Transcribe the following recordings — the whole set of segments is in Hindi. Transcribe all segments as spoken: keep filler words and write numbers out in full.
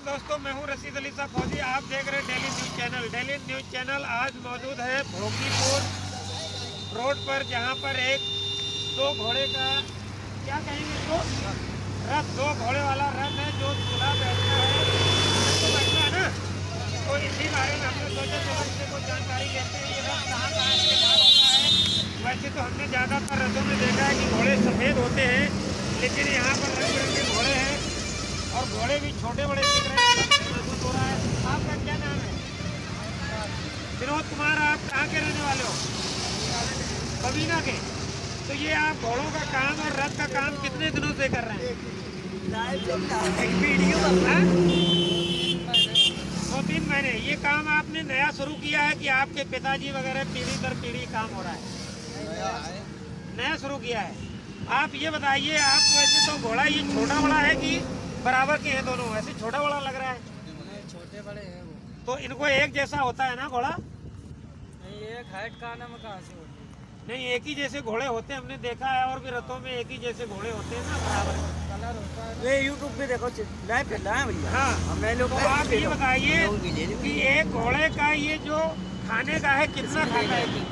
दोस्तों, मैं हूं रशीद अली साहब फौजी। आप देख रहे हैं daily news channel. Daily news channel आज मौजूद है भोगीपुर रोड पर, जहां पर एक दो घोड़े का क्या कहेंगे तो रथ, दो घोड़े वाला रथ है जो दूल्हा बैठता है, तो बैठता है ना। तो इसी बारे में हमने सोचा चलो इससे कुछ जानकारी लेते हैं। ये रथ कहाँ कहाँ इस्तेमाल होता है। वैसे तो हमने ज़्यादातर रथों में देखा है कि घोड़े सफ़ेद होते हैं, लेकिन यहाँ पर रंग बिरंगे घोड़े हैं और घोड़े भी छोटे बड़े दिख रहे हैं। महसूस हो रहा है। आपका क्या नाम है? विनोद कुमार। आप कहाँ के रहने वाले हो? बबीना के। तो ये आप घोड़ों का काम और रथ का काम कितने दिनों से कर रहे हैं? दो तीन महीने। ये काम आपने नया शुरू किया है कि आपके पिताजी वगैरह पीढ़ी दर पीढ़ी काम हो रहा है? नया शुरू किया है। आप ये बताइए, आप वैसे तो घोड़ा ये छोटा बड़ा है कि बराबर के हैं दोनों? ऐसे छोटा बड़ा लग रहा है। छोटे बड़े हैं वो। तो इनको एक जैसा होता है ना घोड़ा? नहीं, एक हाइट का नाम कहाँ से होती है? नहीं, एक ही जैसे घोड़े होते हैं, हमने देखा है। और भी रथों में एक ही जैसे घोड़े होते हैं ना, बराबर कलर होता है। ये यूट्यूब पे देखो लाइव चल रहा है भैया। हाँ, मैं लोग तो आप ये बताइए कि एक घोड़े का ये जो खाने का है कितना खाता है?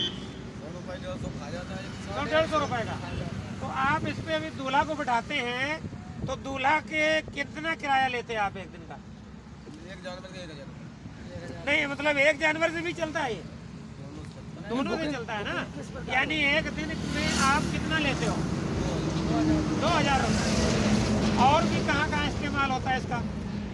सौ डेढ़ सौ रुपए का। तो आप इस पे अभी दूल्हा को बिठाते हैं, तो दूल्हा के कितना किराया लेते हैं आप एक दिन का? एक जानवर का एक हजार। नहीं, मतलब एक जानवर से भी चलता है ये? दोनों से चलता है ना। यानी एक दिन में आप कितना लेते हो? दो हजार रुपये। और भी कहाँ कहाँ इस्तेमाल होता है इसका?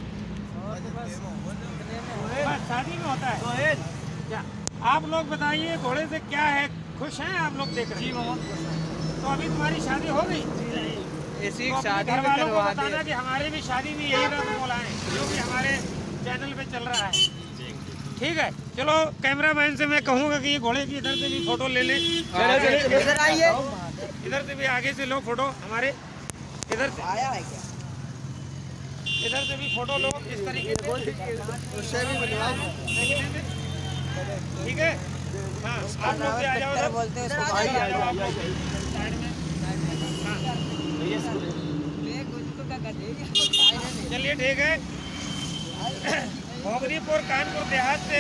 बस शादी में होता है क्या? आप लोग बताइए, घोड़े से क्या है, खुश हैं आप लोग देख रहे हैं? तो अभी तुम्हारी शादी हो गई? ऐसी तो शादी घर में वालों को करवा बताना दे। कि हमारे भी शादी में यही रस्म बुलाएं, जो कि हमारे चैनल पे चल रहा है। ठीक है, चलो कैमरामैन से मैं कहूँगा कि ये घोड़े की इधर से भी फोटो ले ले। इधर आइए, इधर से भी आगे से लो फोटो हमारे। इधर से आया है क्या? इधर से भी फोटो लो इस तरीके से। उससे भी बनवाओ। ठीक है, हाँ, आप लोग भी आ जाओ इधर। बोलते हैं साइड में। हाँ, चलिए ठीक है। भोगीपुर कानपुर देहात से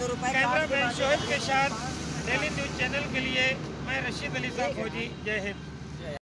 कैमरामैन शोएब के साथ डेली न्यूज़ चैनल के लिए मैं रशीद अली साहब फौजी। जय हिंद।